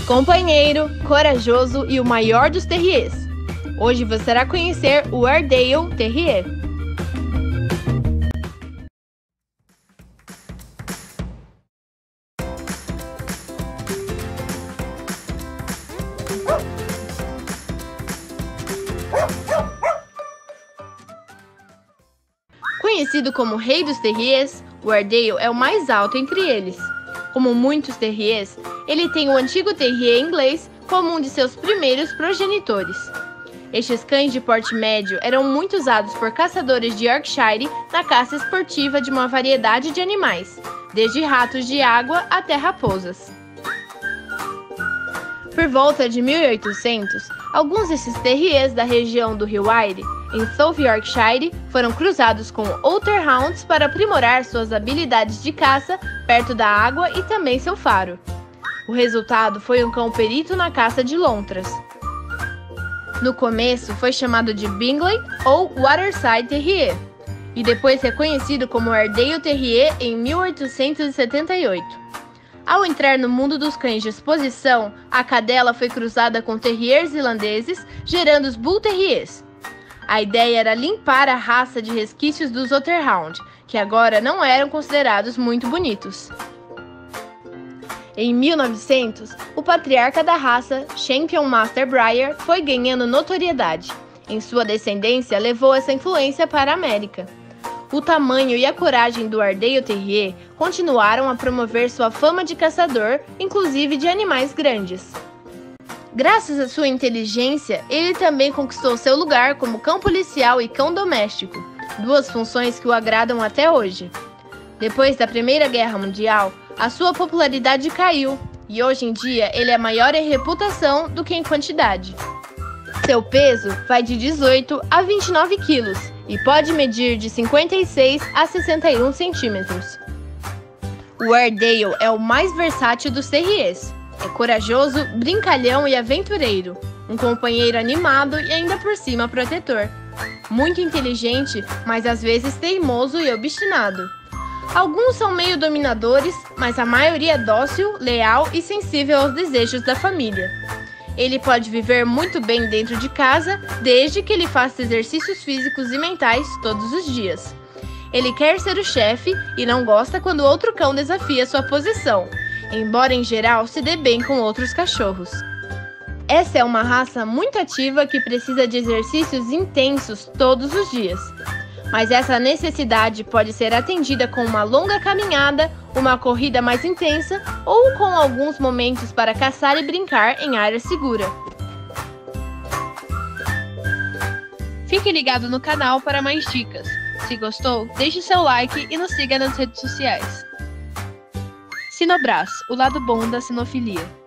companheiro, corajoso e o maior dos terriers. Hoje você irá conhecer o Airedale Terrier. Conhecido como Rei dos Terriers, o Airedale é o mais alto entre eles. Como muitos terriers, ele tem o antigo terrier inglês como um de seus primeiros progenitores. Estes cães de porte médio eram muito usados por caçadores de Yorkshire na caça esportiva de uma variedade de animais, desde ratos de água até raposas. Por volta de 1800, alguns desses terriers da região do rio Wye, em South Yorkshire, foram cruzados com Otterhounds para aprimorar suas habilidades de caça perto da água e também seu faro. O resultado foi um cão perito na caça de lontras. No começo foi chamado de Bingley ou Waterside Terrier, e depois reconhecido como Airedale Terrier em 1878. Ao entrar no mundo dos cães de exposição, a cadela foi cruzada com terriers irlandeses, gerando os Bull Terriers. A ideia era limpar a raça de resquícios dos Otterhound, que agora não eram considerados muito bonitos. Em 1900, o patriarca da raça, Champion Master Briar, foi ganhando notoriedade. Em sua descendência, levou essa influência para a América. O tamanho e a coragem do Airedale Terrier continuaram a promover sua fama de caçador, inclusive de animais grandes. Graças à sua inteligência, ele também conquistou seu lugar como cão policial e cão doméstico, duas funções que o agradam até hoje. Depois da Primeira Guerra Mundial, a sua popularidade caiu e hoje em dia ele é maior em reputação do que em quantidade. Seu peso vai de 18 a 29 quilos e pode medir de 56 a 61 centímetros. O Airedale é o mais versátil dos terriers. É corajoso, brincalhão e aventureiro, um companheiro animado e ainda por cima protetor. Muito inteligente, mas às vezes teimoso e obstinado. Alguns são meio dominadores, mas a maioria é dócil, leal e sensível aos desejos da família. Ele pode viver muito bem dentro de casa, desde que ele faça exercícios físicos e mentais todos os dias. Ele quer ser o chefe e não gosta quando outro cão desafia sua posição, embora em geral se dê bem com outros cachorros. Essa é uma raça muito ativa que precisa de exercícios intensos todos os dias. Mas essa necessidade pode ser atendida com uma longa caminhada, uma corrida mais intensa ou com alguns momentos para caçar e brincar em área segura. Fique ligado no canal para mais dicas. Se gostou, deixe seu like e nos siga nas redes sociais. Sinobras, o lado bom da sinofilia.